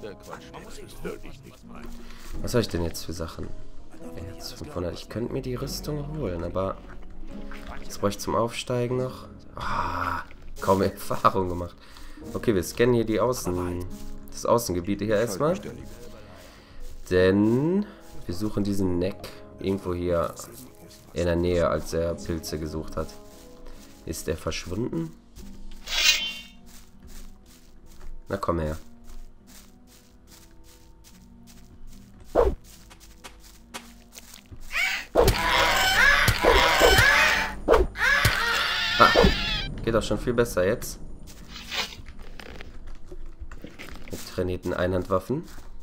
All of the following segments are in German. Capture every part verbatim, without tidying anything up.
Was habe ich denn jetzt für Sachen? Jetzt fünfhundert. Ich könnte mir die Rüstung holen, aber jetzt brauche ich zum Aufsteigen noch. Ah, kaum Erfahrung gemacht. Okay, wir scannen hier die Außen, das Außengebiet hier erstmal. Denn wir suchen diesen Neck irgendwo hier in der Nähe, als er Pilze gesucht hat. Ist er verschwunden? Na komm her. Ah, geht auch schon viel besser jetzt. Mit trainierten Einhandwaffen.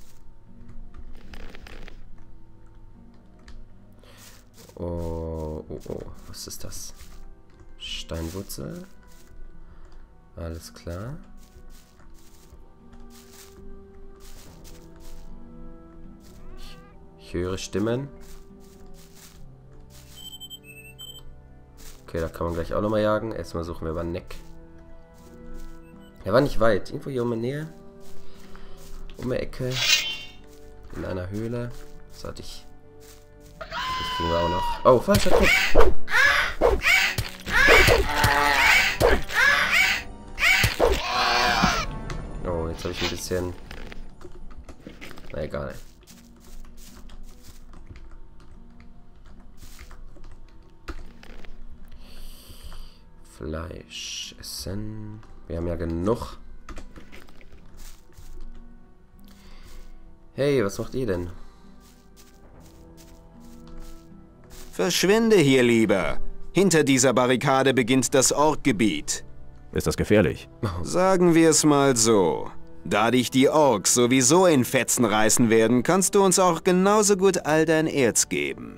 Oh, oh, oh, was ist das? Steinwurzel. Alles klar. Ich, ich höre Stimmen. Okay, da kann man gleich auch nochmal jagen. Erstmal suchen wir aber einen Neck. Er war nicht weit. Irgendwo hier um die Nähe. Um die Ecke. In einer Höhle. Das hatte ich. Das kriegen wir auch noch. Oh, falscher Kopf. Oh, jetzt habe ich ein bisschen... Na egal. Fleisch essen. Wir haben ja genug. Hey, was macht ihr denn? Verschwinde hier lieber. Hinter dieser Barrikade beginnt das Orkgebiet. Ist das gefährlich? Sagen wir es mal so. Da dich die Orks sowieso in Fetzen reißen werden, kannst du uns auch genauso gut all dein Erz geben.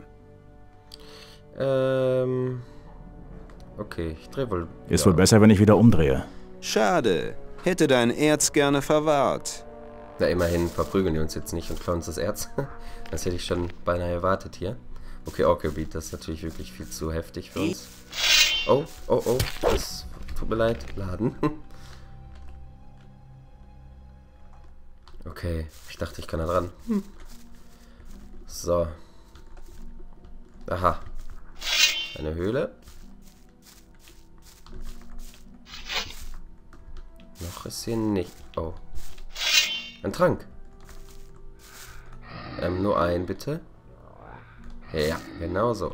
Ähm... Okay, ich drehe wohl... Ist ja. wohl besser, wenn ich wieder umdrehe. Schade. Hätte dein Erz gerne verwahrt. Na, immerhin verprügeln die uns jetzt nicht und klauen uns das Erz. Das hätte ich schon beinahe erwartet hier. Okay, Orkgebiet, das ist natürlich wirklich viel zu heftig für uns. Oh, oh, oh, das tut mir leid. Laden. Okay, ich dachte, ich kann da dran. So. Aha. Eine Höhle. Noch ist hier nicht. Oh. Ein Trank. Ähm, nur ein, bitte. Ja, genau so.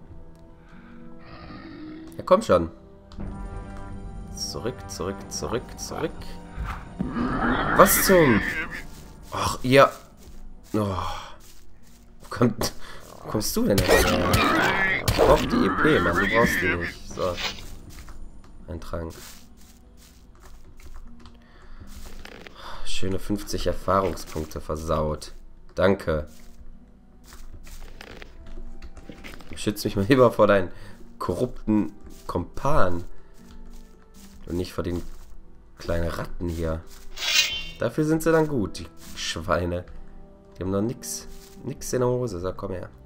Ja, komm schon. Zurück, zurück, zurück, zurück. Was zum... Ach, ja. Oh. Wo, kommt, wo kommst du denn her? Ich brauch die E P, Mann. Du brauchst die nicht. So. Ein Trank. Schöne fünfzig Erfahrungspunkte versaut. Danke. Schütz mich mal lieber vor deinen korrupten Kumpan. Und nicht vor den kleinen Ratten hier. Dafür sind sie dann gut, die Schweine. Die haben noch nix, nix in der Hose. So, komm her.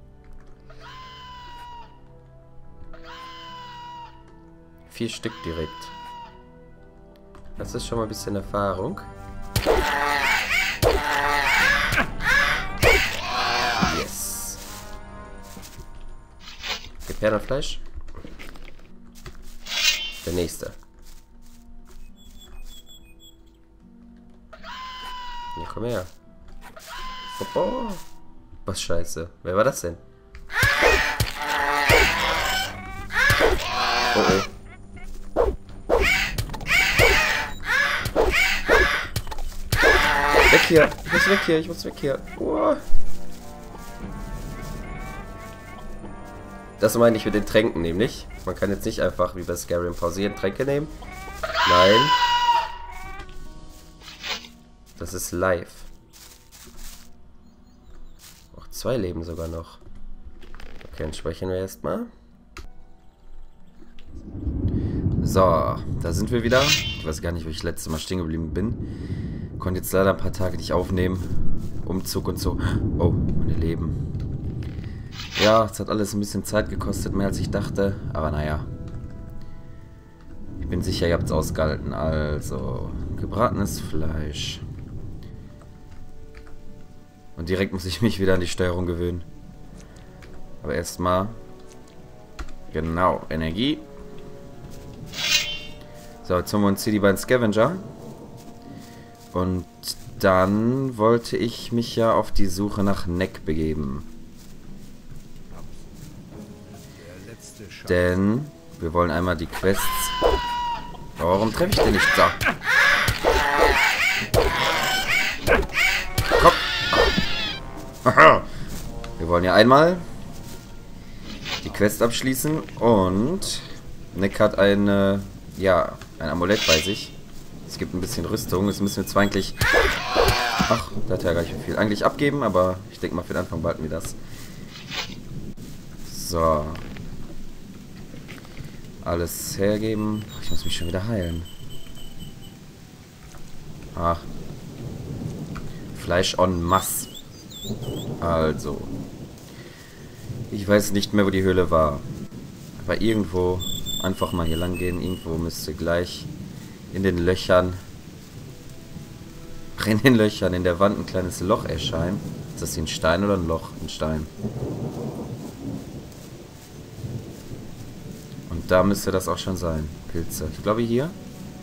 Vier Stück direkt. Das ist schon mal ein bisschen Erfahrung. Yes. Perlenfleisch. Der nächste. Ja, komm her. Oh, was scheiße. Wer war das denn? Oh, oh. Weg hier. Ich muss weg hier. Ich muss weg hier. Oh. Das meine ich mit den Tränken nämlich. Man kann jetzt nicht einfach wie bei Skyrim pausieren, Tränke nehmen. Nein. Das ist live. Auch zwei Leben sogar noch. Okay, dann speichern wir erstmal. So, da sind wir wieder. Ich weiß gar nicht, wo ich letztes Mal stehen geblieben bin. Konnte jetzt leider ein paar Tage nicht aufnehmen. Umzug und so. Oh, meine Leben. Ja, es hat alles ein bisschen Zeit gekostet, mehr als ich dachte. Aber naja. Ich bin sicher, ihr habt es ausgehalten. Also, gebratenes Fleisch. Und direkt muss ich mich wieder an die Steuerung gewöhnen. Aber erstmal... Genau, Energie. So, jetzt holen wir uns hier die beiden Scavenger. Und dann wollte ich mich ja auf die Suche nach Neck begeben. Denn wir wollen einmal die Quests... Oh, warum treffe ich den nicht? So. Komm. Aha. Wir wollen ja einmal die Quest abschließen und Neck hat eine, ja, ein Amulett bei sich. Es gibt ein bisschen Rüstung. Das müssen wir zwar eigentlich... Ach, da hat ja gar nicht viel. Eigentlich abgeben, aber ich denke mal für den Anfang behalten wir das. So. Alles hergeben. Ich muss mich schon wieder heilen. Ach. Fleisch en masse. Also. Ich weiß nicht mehr, wo die Höhle war. Aber irgendwo einfach mal hier lang gehen. Irgendwo müsste gleich in den Löchern, in den Löchern in der Wand ein kleines Loch erscheinen. Ist das hier ein Stein oder ein Loch? Ein Stein. Und da müsste das auch schon sein. Pilze. Ich glaube hier.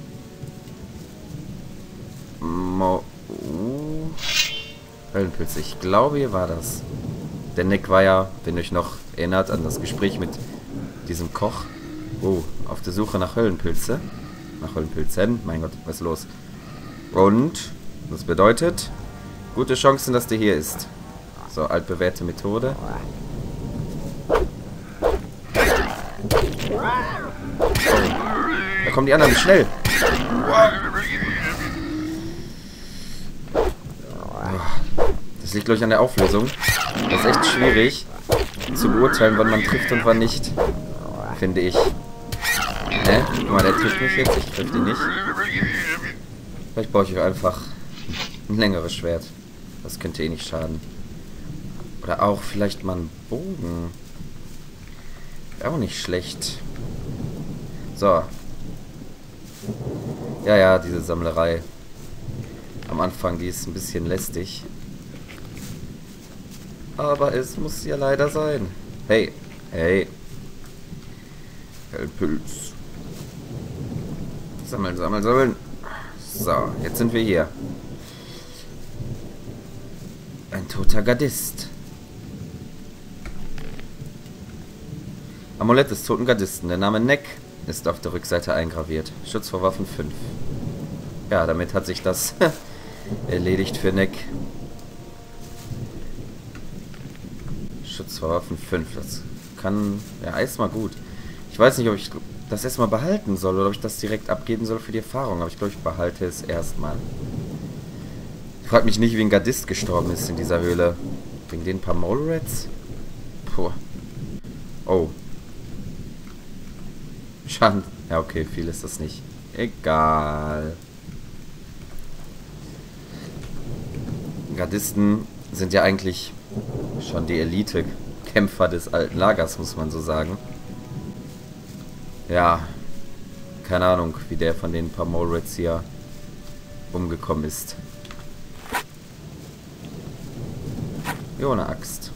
Mo uh. Höllenpilze. Ich glaube, hier war das. Der Neck war ja, wenn ihr euch noch erinnert an das Gespräch mit diesem Koch. Oh, auf der Suche nach Höllenpilze. Nach Höllenpilzen. Mein Gott, was ist los? Und das bedeutet, gute Chancen, dass der hier ist. So, altbewährte Methode. Oh. Da kommen die anderen schnell. Das liegt, glaube ich, an der Auflösung. Das ist echt schwierig zu beurteilen, wann man trifft und wann nicht. Finde ich. Hä? Guck mal, der trifft mich jetzt. Ich triff den nicht. Vielleicht baue ich euch einfach ein längeres Schwert. Das könnte eh nicht schaden. Oder auch vielleicht mal einen Bogen. Wäre auch nicht schlecht. So. Ja, ja, diese Sammlerei. Am Anfang, die ist ein bisschen lästig. Aber es muss ja leider sein. Hey, hey. Hellpilz. Sammeln, sammeln, sammeln. So, jetzt sind wir hier. Ein toter Gardist. Amulett des toten Gardisten. Der Name Neck ist auf der Rückseite eingraviert. Schutz vor Waffen fünf. Ja, damit hat sich das erledigt für Neck. Schutz vor Waffen fünf. Das kann... Ja, erstmal gut. Ich weiß nicht, ob ich das erstmal behalten soll oder ob ich das direkt abgeben soll für die Erfahrung. Aber ich glaube, ich behalte es erstmal. Ich frage mich nicht, wie ein Gardist gestorben ist in dieser Höhle. Wegen den paar Mole Rats? Puh. Oh. Schaden. Ja, okay, viel ist das nicht. Egal. Gardisten sind ja eigentlich schon die Elite-Kämpfer des alten Lagers, muss man so sagen. Ja, keine Ahnung, wie der von den paar Mole Rats hier umgekommen ist. Jo, eine Axt.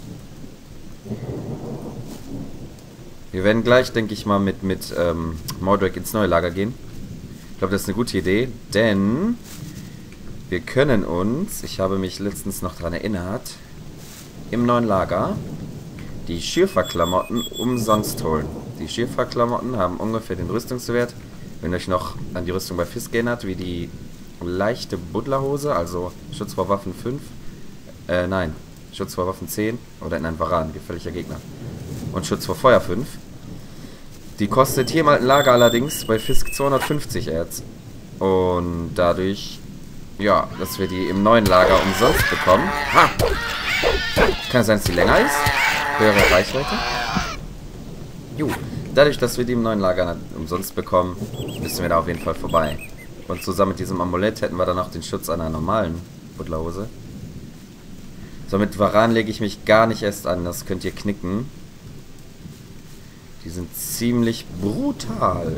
Wir werden gleich, denke ich mal, mit, mit ähm, Mordred ins neue Lager gehen. Ich glaube, das ist eine gute Idee, denn wir können uns, ich habe mich letztens noch daran erinnert, im neuen Lager die Schürferklamotten umsonst holen. Die Schürferklamotten haben ungefähr den Rüstungswert, wenn ihr euch noch an die Rüstung bei Fisk erinnert, wie die leichte Buddlerhose, also Schutz vor Waffen fünf, äh, nein, Schutz vor Waffen zehn oder in einem Varan, gefährlicher Gegner. Und Schutz vor Feuer fünf. Die kostet hier im alten Lager allerdings bei Fisk zweihundertfünfzig Erz. Und dadurch, ja, dass wir die im neuen Lager umsonst bekommen. Ha! Kann es sein, dass die länger ist? Höhere Reichweite? Jo. Dadurch, dass wir die im neuen Lager umsonst bekommen, müssen wir da auf jeden Fall vorbei. Und zusammen mit diesem Amulett hätten wir dann auch den Schutz einer normalen Buddlerhose. So, mit Varan lege ich mich gar nicht erst an. Das könnt ihr knicken. Die sind ziemlich brutal.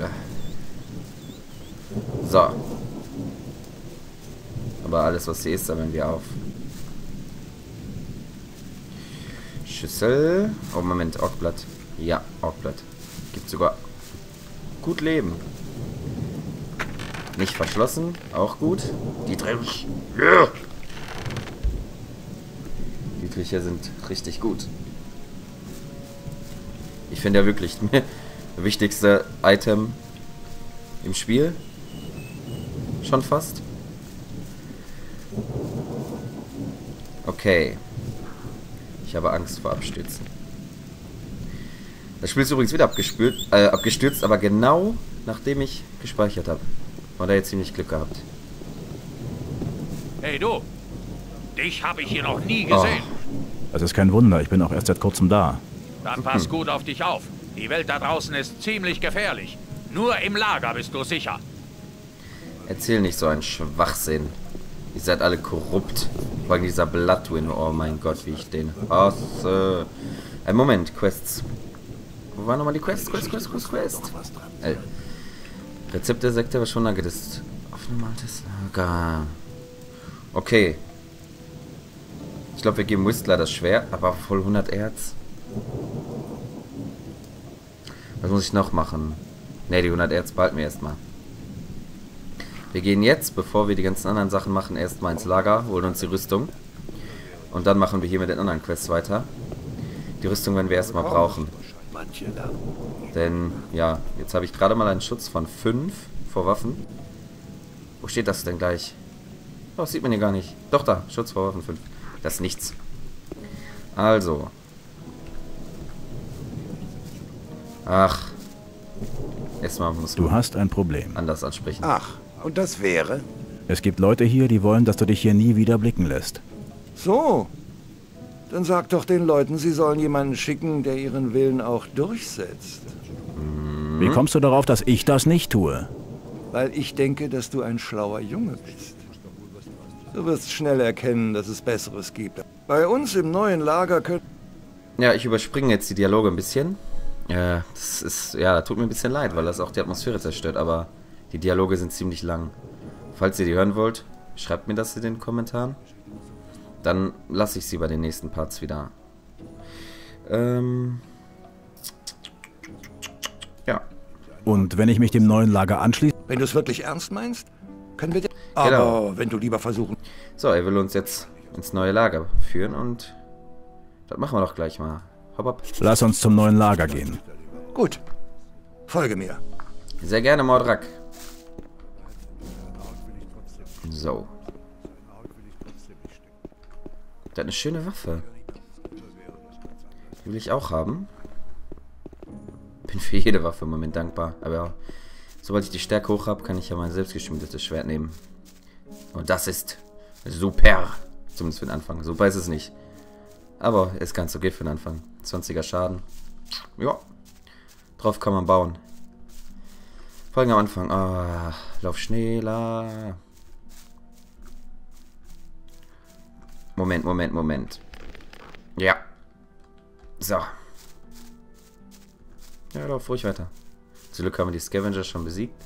So. Aber alles, was hier ist, sammeln wir auf. Schüssel. Oh, Moment, Orkblatt. Ja, Orkblatt. Gibt sogar gut Leben. Nicht verschlossen, auch gut. Dietrich. Yeah. Dietriche sind richtig gut. Ich finde ja wirklich das wichtigste Item im Spiel. Schon fast. Okay. Ich habe Angst vor Abstürzen. Das Spiel ist übrigens wieder abgespült, äh, abgestürzt, aber genau nachdem ich gespeichert habe. War da jetzt ziemlich Glück gehabt. Hey du, dich habe ich hier noch nie gesehen. Oh. Das ist kein Wunder, ich bin auch erst seit kurzem da. Dann pass gut auf dich auf. Die Welt da draußen ist ziemlich gefährlich. Nur im Lager bist du sicher. Erzähl nicht so einen Schwachsinn. Ihr seid alle korrupt. Vor allem dieser Bloodwind. Oh mein Gott, wie ich den hasse. Ein Moment, Quests. Wo waren nochmal die Quests? Quest, Quest, Quest, Quest. Ey. Rezept der Sekte war schon lange das aufgemaltes Lager. Okay. Ich glaube, wir geben Whistler das Schwert, aber voll hundert Erz. Was muss ich noch machen? Ne, die hundert Erz behalten wir erstmal. Wir gehen jetzt, bevor wir die ganzen anderen Sachen machen, erstmal ins Lager, holen uns die Rüstung. Und dann machen wir hier mit den anderen Quests weiter. Die Rüstung werden wir erstmal brauchen. Denn, ja, jetzt habe ich gerade mal einen Schutz von fünf vor Waffen. Wo steht das denn gleich? Oh, das sieht man hier gar nicht. Doch, da, Schutz vor Waffen fünf. Das ist nichts. Also. Ach. Erstmal muss Du hast ein Problem. anders ansprechen. Ach, und das wäre? Es gibt Leute hier, die wollen, dass du dich hier nie wieder blicken lässt. So. Dann sag doch den Leuten, sie sollen jemanden schicken, der ihren Willen auch durchsetzt. Wie kommst du darauf, dass ich das nicht tue? Weil ich denke, dass du ein schlauer Junge bist. Du wirst schnell erkennen, dass es Besseres gibt. Bei uns im neuen Lager können... Ja, ich überspringe jetzt die Dialoge ein bisschen. Äh, das ist, ja, tut mir ein bisschen leid, weil das auch die Atmosphäre zerstört, aber die Dialoge sind ziemlich lang. Falls ihr die hören wollt, schreibt mir das in den Kommentaren. Dann lasse ich sie bei den nächsten Parts wieder. Ähm... Ja. Und wenn ich mich dem neuen Lager anschließe? Wenn du es wirklich ernst meinst, können wir... Genau. Aber wenn du lieber versuchen... So, er will uns jetzt ins neue Lager führen und das machen wir doch gleich mal. Hopp, hopp. Lass uns zum neuen Lager gehen. Gut. Folge mir. Sehr gerne, Mordrak. So. Das ist eine schöne Waffe. Die will ich auch haben. Bin für jede Waffe im Moment dankbar. Aber ja, sobald ich die Stärke hoch habe, kann ich ja mein selbstgeschmiedetes Schwert nehmen. Und das ist super. Zumindest für den Anfang. Super ist es nicht. Aber ist ganz okay für den Anfang. zwanziger Schaden. Ja. Drauf kann man bauen. Vor allem am Anfang. Ah, lauf schneller. Moment, Moment, Moment. Ja. So. Ja, lauf ruhig weiter. Zum Glück haben wir die Scavenger schon besiegt.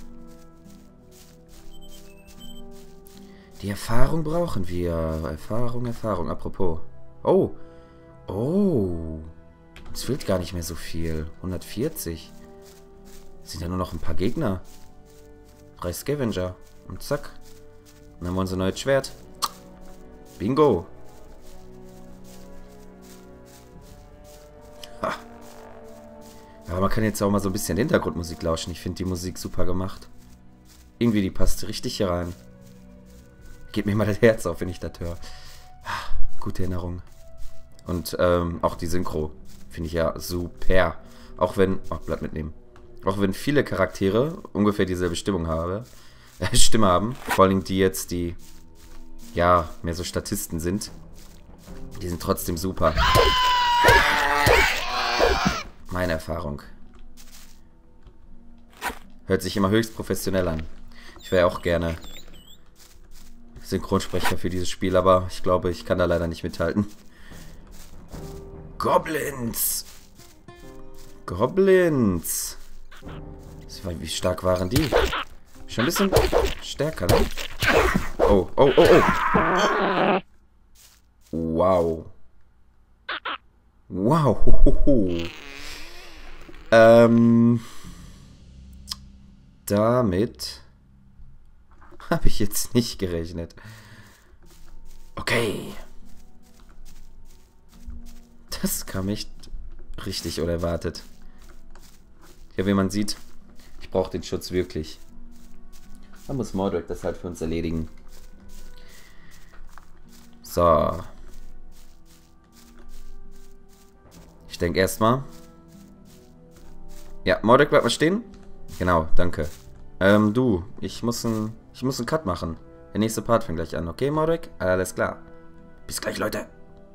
Die Erfahrung brauchen wir. Erfahrung, Erfahrung. Apropos. Oh. Oh. Es fehlt gar nicht mehr so viel. hundertvierzig. Es sind ja nur noch ein paar Gegner. Drei Scavenger. Und zack. Und dann haben wir unser neues Schwert. Bingo. Ha. Aber man kann jetzt auch mal so ein bisschen Hintergrundmusik lauschen. Ich finde die Musik super gemacht. Irgendwie, die passt richtig hier rein. Geht mir mal das Herz auf, wenn ich das höre. Gute Erinnerung. Und ähm, auch die Synchro finde ich ja super. Auch wenn... Oh, bleib mitnehmen. Auch wenn viele Charaktere ungefähr dieselbe Stimmung habe, äh, Stimme haben. Vor allem die jetzt, die... ja, mehr so Statisten sind. Die sind trotzdem super. Meine Erfahrung. Hört sich immer höchst professionell an. Ich wäre auch gerne Synchronsprecher für dieses Spiel, aber ich glaube, ich kann da leider nicht mithalten. Goblins! Goblins! Wie stark waren die? Schon ein bisschen stärker, ne? Oh, oh, oh, oh! Wow. Wow. Hohoho. Ähm. Damit habe ich jetzt nicht gerechnet. Okay. Das kam echt richtig unerwartet. Ja, wie man sieht, ich brauche den Schutz wirklich. Dann muss Mordred das halt für uns erledigen. So. Ich denke erstmal. Ja, Mordred, bleib mal stehen. Genau, danke. Ähm, du, ich muss ein, ich muss einen Cut machen. Der nächste Part fängt gleich an. Okay, Mordred? Alles klar. Bis gleich, Leute.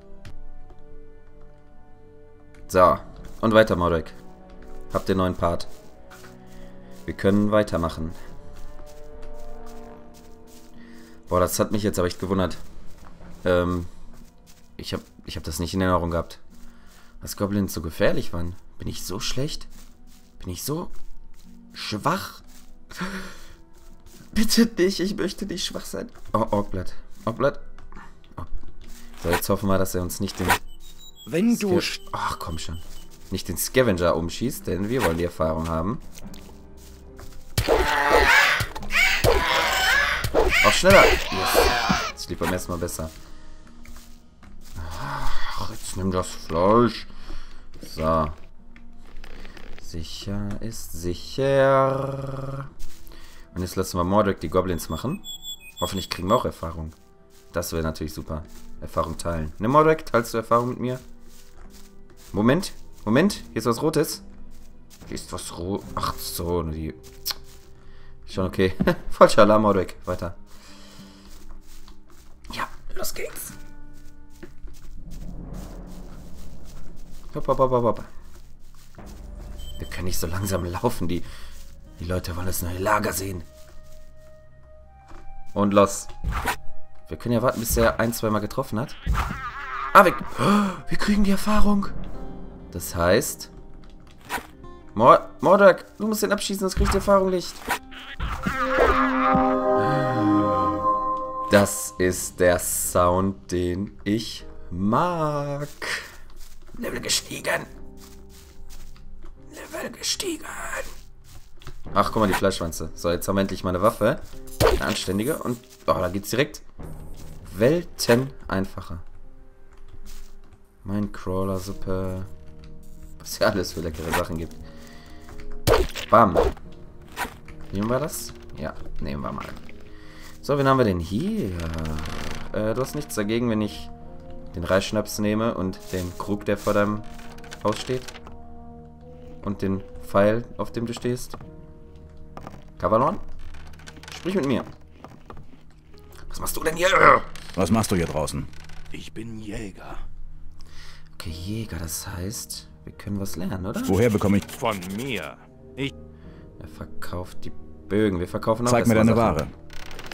So, und weiter, Mordred. Habt den neuen Part. Wir können weitermachen. Boah, das hat mich jetzt aber echt gewundert. Ähm, ich hab, ich hab das nicht in Erinnerung gehabt. Dass Goblins so gefährlich waren. Bin ich so schlecht? Bin ich so schwach? Bitte nicht, ich möchte nicht schwach sein. Oh, Orkblatt. Orkblatt. Oh. So, jetzt hoffen wir, dass er uns nicht den... Wenn du... Sca- Ach, komm schon. Nicht den Scavenger umschießt, denn wir wollen die Erfahrung haben. Auch schneller. Yes. Das lief beim ersten Mal besser. Ach, jetzt nimm das Fleisch. So. Sicher ist sicher. Und jetzt lassen wir Mordred die Goblins machen. Hoffentlich kriegen wir auch Erfahrung. Das wäre natürlich super. Erfahrung teilen. Ne, Mordred, teilst du Erfahrung mit mir? Moment. Moment. Hier ist was Rotes. Hier ist was Rotes. Ach so. Die... Schon okay. Falscher Alarm, Mordred. Weiter. Ja, los geht's. Hopp, hopp, hopp, hopp. Wir können nicht so langsam laufen. Die, die Leute wollen das neue Lager sehen. Und los. Wir können ja warten, bis er ein, zwei Mal getroffen hat. Ah, wir, oh, wir kriegen die Erfahrung. Das heißt... Mor Mordred, du musst den abschießen, sonst kriegst du Erfahrung nicht. Das ist der Sound, den ich mag. Level gestiegen. Level gestiegen. Ach, guck mal, die Fleischschwanze. So, jetzt haben wir endlich mal eine Waffe. Eine anständige. Und, oh, da geht's direkt Welten einfacher. Mein Crawler-Suppe. Was ja alles für leckere Sachen gibt. Bam. Nehmen wir das? Ja, nehmen wir mal. So, wen haben wir denn hier? Äh, du hast nichts dagegen, wenn ich den Reisschnaps nehme und den Krug, der vor deinem Haus steht? Und den Pfeil, auf dem du stehst? Kavalon? Sprich mit mir. Was machst du denn hier? Was machst du hier draußen? Ich bin Jäger. Okay, Jäger, das heißt, wir können was lernen, oder? Woher bekomme ich... Von mir. Ich... Er verkauft die Bögen. Wir verkaufen auch Zeig mir erstmal deine Sachen. Ware.